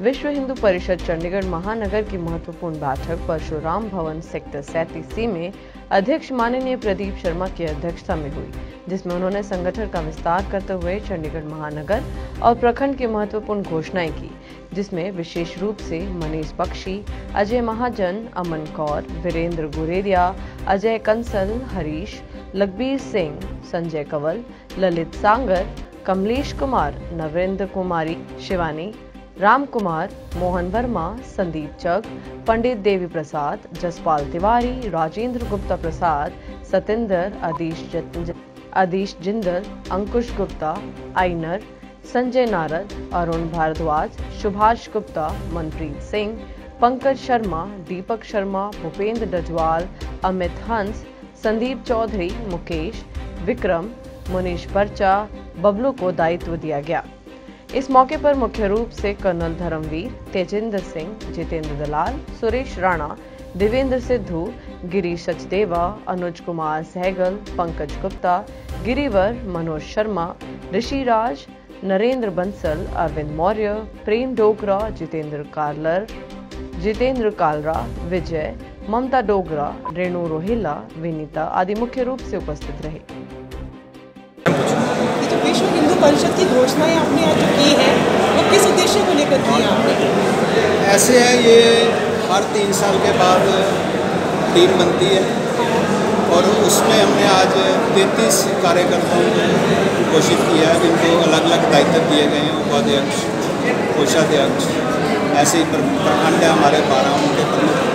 विश्व हिंदू परिषद चंडीगढ़ महानगर की महत्वपूर्ण बैठक परशुराम भवन सेक्टर 37C में अध्यक्ष माननीय प्रदीप शर्मा की अध्यक्षता में हुई, जिसमें उन्होंने संगठन का विस्तार करते हुए चंडीगढ़ महानगर और प्रखंड की महत्वपूर्ण घोषणाएं की, जिसमें विशेष रूप से मनीष बख्शी, अजय महाजन, अमन कौर, वीरेंद्र गुरेरिया, अजय कंसल, हरीश, लखबीर सिंह, संजय कंवल, ललित सांगर, कमलेश कुमार, नरेंद्र कुमारी, शिवानी, राम कुमार, मोहन वर्मा, संदीप चक, पंडित देवी प्रसाद, जसपाल तिवारी, राजेंद्र गुप्ता प्रसाद, सतेंद्र, आदिश जिंदल, अंकुश गुप्ता, आइनर, संजय नारद, अरुण भारद्वाज, सुभाष गुप्ता, मनप्रीत सिंह, पंकज शर्मा, दीपक शर्मा, भूपेंद्र डजवाल, अमित हंस, संदीप चौधरी, मुकेश, विक्रम, मुनीश पर्चा, बबलू को दायित्व दिया गया। इस मौके पर मुख्य रूप से कर्नल धर्मवीर, तेजेंद्र सिंह, जितेंद्र दलाल, सुरेश राणा, देवेंद्र सिद्धू, गिरीश सचदेवा, अनुज कुमार सहगल, पंकज गुप्ता, गिरिवर, मनोज शर्मा, ऋषि राज, नरेंद्र बंसल, अरविंद मौर्य, प्रेम डोगरा, जितेंद्र कालरा, विजय, ममता डोगरा, रेणु रोहिला, विनीता आदि मुख्य रूप से उपस्थित रहे। जो विश्व हिंदू परिषद की घोषणाएं आपने आज जो की है, वो किस उद्देश्य को लेकर की है आपने? ऐसे है, ये हर 3 साल के बाद टीम बनती है और उसमें हमने आज 33 कार्यकर्ताओं को घोषित किया है, जिनको अलग अलग दायित्व दिए गए हैं। उपाध्यक्ष, कोषाध्यक्ष, ऐसे ही प्रखंड है हमारे 12, उनके प्रमुख,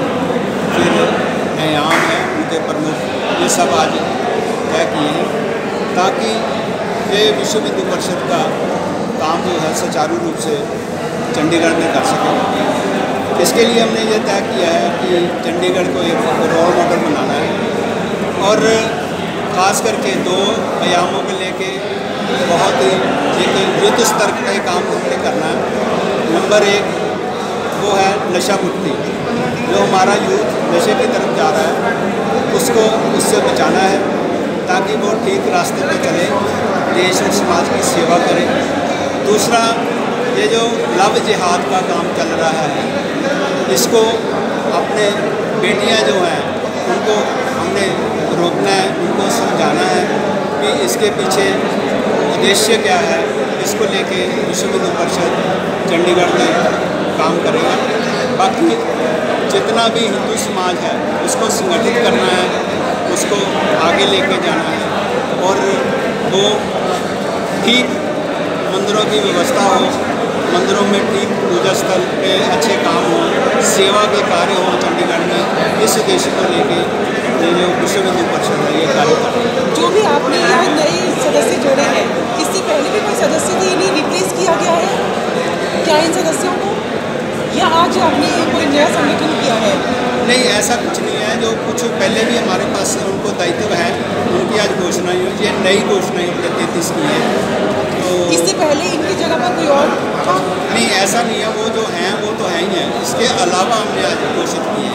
फिर आयाम है उनके प्रमुख, ये सब आज तय किए हैं ताकि ये विश्व हिंदू परिषद का काम जो है सुचारू रूप से चंडीगढ़ में कर सके। इसके लिए हमने ये तय किया है कि चंडीगढ़ को एक रोल मॉडल बनाना है और ख़ास करके 2 आयामों को लेके बहुत एक युद्ध स्तर का काम हमने करना है। नंबर 1 वो है नशा मुक्ति। जो हमारा यूथ नशे की तरफ जा रहा है, उसको उससे बचाना है ताकि वो ठीक रास्ते पे चले, देश और समाज की सेवा करे। दूसरा, ये जो लव जिहाद का काम चल रहा है, इसको अपने बेटियां जो हैं उनको हमने रोकना है, उनको समझाना है कि इसके पीछे उद्देश्य क्या है। इसको लेके विश्व हिंदू परिषद चंडीगढ़ में काम करेगा। बाकी जितना भी हिंदू समाज है उसको संगठित करना है, उसको आगे लेके जाना है और वो ठीक मंदिरों की व्यवस्था हो, मंदिरों में ठीक पूजा स्थल पे अच्छे काम हो, सेवा के कार्य हो चंडीगढ़ में। इस उद्देश्य को लेके ये जो विश्व हिंदू परिषद है ये कार्य कर रही है। जो भी आपने यहाँ नए सदस्य जोड़े हैं, इससे पहले भी कोई सदस्य थे, इन्हें रिप्लेस किया गया है क्या इन सदस्यों को, या आज आपने कोई नया संगठन किया है? नहीं, ऐसा कुछ नहीं है। जो कुछ पहले भी हमारे पास उनको दायित्व है, उनकी आज घोषणा हुई, ये नई घोषणा 33 की है। तो इससे पहले इनकी जगह पर कोई और था? नहीं, ऐसा नहीं है। वो जो हैं वो तो है ही हैं। इसके अलावा हमने आज घोषित किए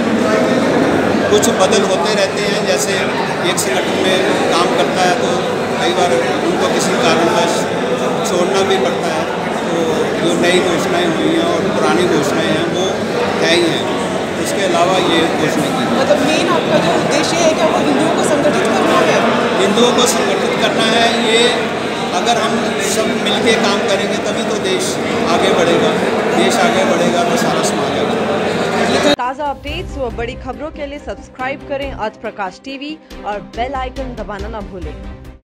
हैं। कुछ बदल होते रहते हैं, जैसे एक संगठन में काम करता है तो कई बार उनको किसी कारणवश छोड़ना भी पड़ता है। तो जो नई घोषणाएँ हुई हैं और पुरानी घोषणाएँ हैं वो है ही हैं। इसके अलावा ये घोषणा की। मतलब मेन आपका जो उद्देश्य है क्या वो हिंदुओं को संगठित करना है? हिंदुओं को संगठित करना है। ये अगर हम सब मिलके काम करेंगे तभी तो देश आगे बढ़ेगा। देश आगे बढ़ेगा तो सारा समाज आगे। ताज़ा अपडेट्स व बड़ी खबरों के लिए सब्सक्राइब करें आज प्रकाश टीवी और बेल आइकन दबाना न भूलें।